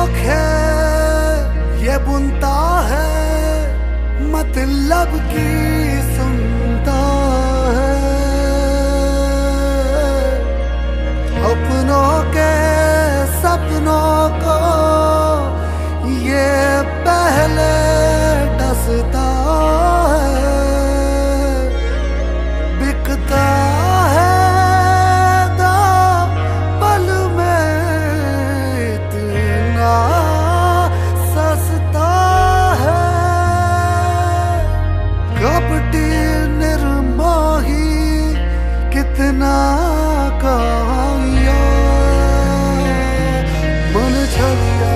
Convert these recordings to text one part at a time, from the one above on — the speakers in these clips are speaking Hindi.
नोखे ये बुनता है, मतलब की सुनता है। अपनों के सपनों को ये पहले डसता है। बिकता है दो पल में इतना सस्ता है। कपटी निर्मोही कितना काया, मन छलिया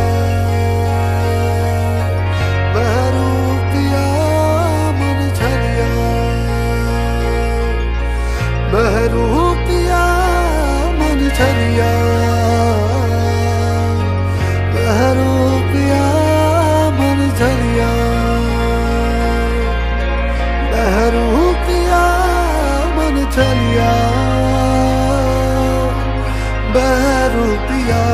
बहरूपिया, मन छलिया बहरूपिया, मन छलिया बहरूपिया, मन छलिया बहरूपिया, मन छलिया बहरूपिया।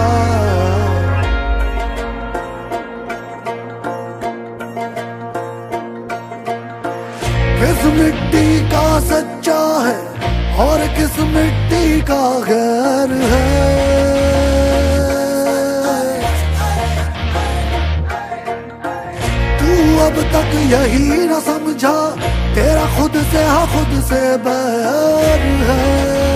किस मिट्टी का सच्चा है और किस मिट्टी का गैर है। तू अब तक यही न समझा, तेरा खुद से हाँ खुद से बैर है।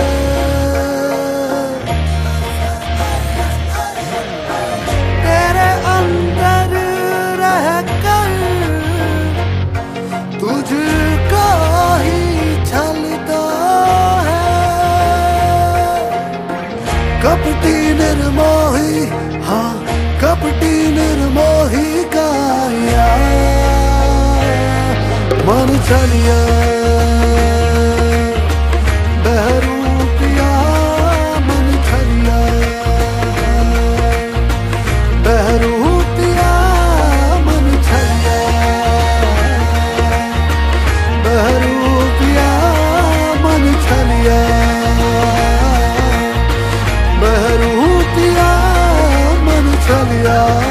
तेरे अंदर रहकर तुझको ही छलता है। कपटी निर्मोही, हाँ कपटी निर्मोही का मन छलिया बहरूपिया, मन छलिया बहरूपिया, मन छलिया बहरूपिया, मन छलिया बहरूपिया, मन छलिया।